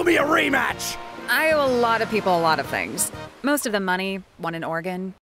me a rematch! I owe a lot of people a lot of things. Most of them money, one an organ.